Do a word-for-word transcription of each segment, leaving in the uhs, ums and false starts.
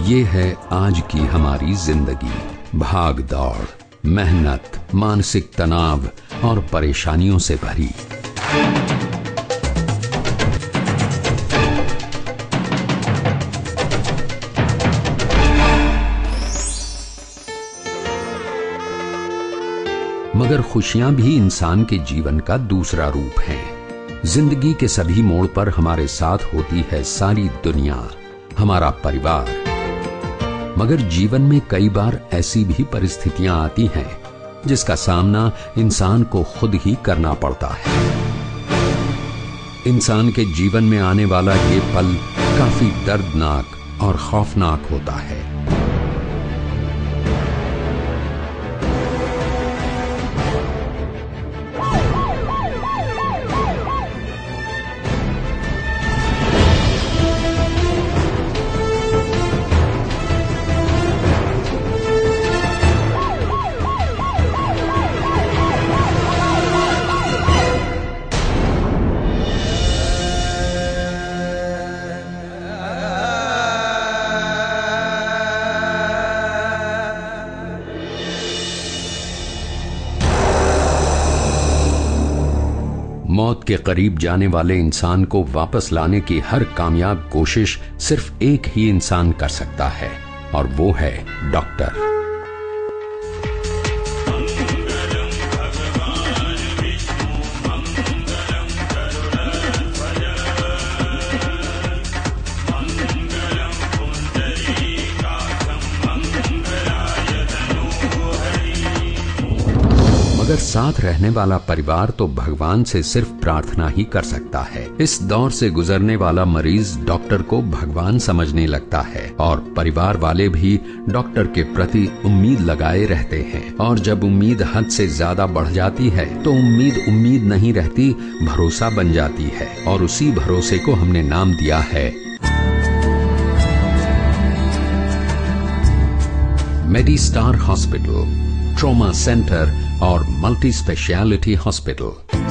ये है आज की हमारी जिंदगी, भाग दौड़, मेहनत, मानसिक तनाव और परेशानियों से भरी। मगर खुशियां भी इंसान के जीवन का दूसरा रूप हैं। जिंदगी के सभी मोड़ पर हमारे साथ होती है सारी दुनिया, हमारा परिवार। मगर जीवन में कई बार ऐसी भी परिस्थितियां आती हैं जिसका सामना इंसान को खुद ही करना पड़ता है। इंसान के जीवन में आने वाला ये पल काफी दर्दनाक और खौफनाक होता है। मौत के करीब जाने वाले इंसान को वापस लाने की हर कामयाब कोशिश सिर्फ एक ही इंसान कर सकता है, और वो है डॉक्टर। मगर साथ रहने वाला परिवार तो भगवान से सिर्फ प्रार्थना ही कर सकता है। इस दौर से गुजरने वाला मरीज डॉक्टर को भगवान समझने लगता है और परिवार वाले भी डॉक्टर के प्रति उम्मीद लगाए रहते हैं। और जब उम्मीद हद से ज्यादा बढ़ जाती है तो उम्मीद उम्मीद नहीं रहती, भरोसा बन जाती है। और उसी भरोसे को हमने नाम दिया है मेडिस्टार हॉस्पिटल, ट्रॉमा सेंटर और मल्टी स्पेशलिटी हॉस्पिटल।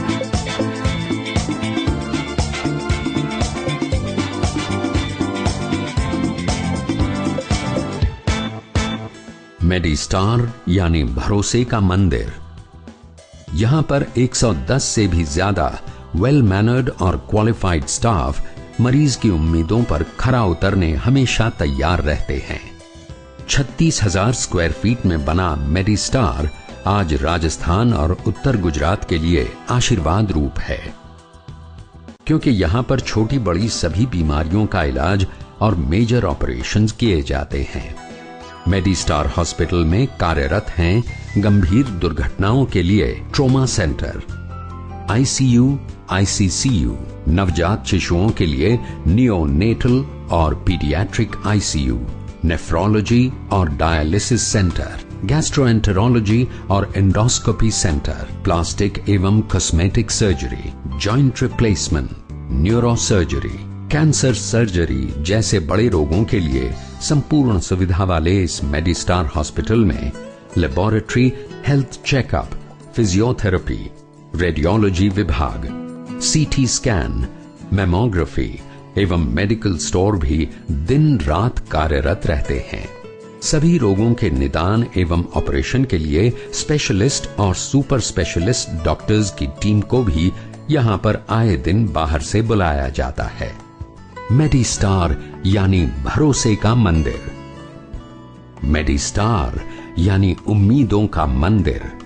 मेडिस्टार यानी भरोसे का मंदिर। यहां पर एक सौ दस से भी ज्यादा वेल मैनर्ड और क्वालिफाइड स्टाफ मरीज की उम्मीदों पर खरा उतरने हमेशा तैयार रहते हैं। छत्तीस हजार स्क्वायर फीट में बना मेडिस्टार आज राजस्थान और उत्तर गुजरात के लिए आशीर्वाद रूप है, क्योंकि यहां पर छोटी बड़ी सभी बीमारियों का इलाज और मेजर ऑपरेशंस किए जाते हैं। मेडिस्टार हॉस्पिटल में कार्यरत हैं गंभीर दुर्घटनाओं के लिए ट्रॉमा सेंटर, आईसीयू, आईसीसीयू, नवजात शिशुओं के लिए नियोनेटल और पीडियाट्रिक आईसीयू, नेफ्रोलॉजी और डायलिसिस सेंटर, गैस्ट्रोएंटेरोलॉजी और एंडोस्कोपी सेंटर, प्लास्टिक एवं cosmetic surgery, joint replacement, neuro surgery, cancer surgery जैसे बड़े रोगों के लिए संपूर्ण सुविधा वाले इस मेडिस्टार हॉस्पिटल में laboratory, health checkup, physiotherapy, radiology विभाग, सीटी स्कैन, मैमोग्राफी एवं मेडिकल स्टोर भी दिन रात कार्यरत रहते हैं। सभी रोगों के निदान एवं ऑपरेशन के लिए स्पेशलिस्ट और सुपर स्पेशलिस्ट डॉक्टर्स की टीम को भी यहां पर आए दिन बाहर से बुलाया जाता है। मेडिस्टार यानी भरोसे का मंदिर, मेडिस्टार यानी उम्मीदों का मंदिर।